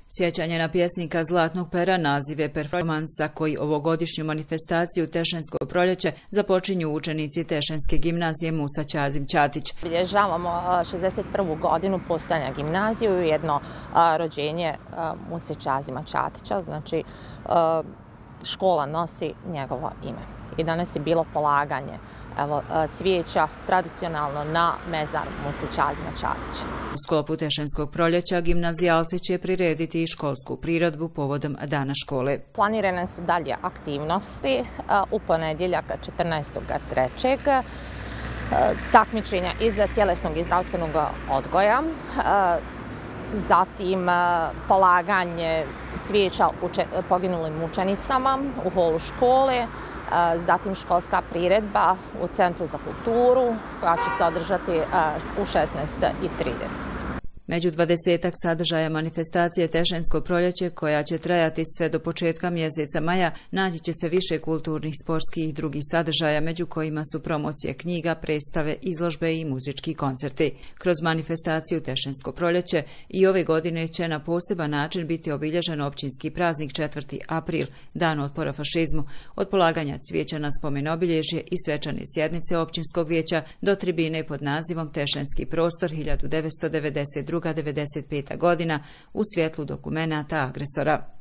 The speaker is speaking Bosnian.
Sjećanje na pjesnika Zlatnog pera naziv je performansa koji ovogodišnju manifestaciju Tešensko proljeće započinju učenici Tešenske gimnazije Musa Ćazim Ćatić. Bilježavamo 61. godinu postojanja gimnaziju i jedno rođenje Muse Ćazima Ćatića, znači škola nosi njegovo ime. I danas je bilo polaganje cvijeća tradicionalno na mezar Muse Ćazima Ćatića. U sklopu Tešenskog proljeća gimnazijalci će prirediti i školsku priredbu povodom Dana škole. Planirane su dalje aktivnosti u ponedjeljak 14.3. Takmičenja iz tjelesnog i zdravstvenog odgoja, zatim polaganje cvijeća poginulim učenicama u holu škole, zatim školska priredba u Centru za kulturu koja će se održati u 16:30. Među 20-ak sadržaja manifestacije Tešensko proljeće, koja će trajati sve do početka mjeseca maja, naći će se više kulturnih, sportskih i drugih sadržaja, među kojima su promocije knjiga, predstave, izložbe i muzički koncerti. Kroz manifestaciju Tešensko proljeće i ove godine će na poseban način biti obilježen općinski praznik 4. april, Dan otpora fašizmu, od polaganja cvijeća na spomen obilježje i svečane sjednice općinskog vijeća do tribine pod nazivom Tešenski prostor 1992. 1995. godina u svjetlu dokumenata agresora.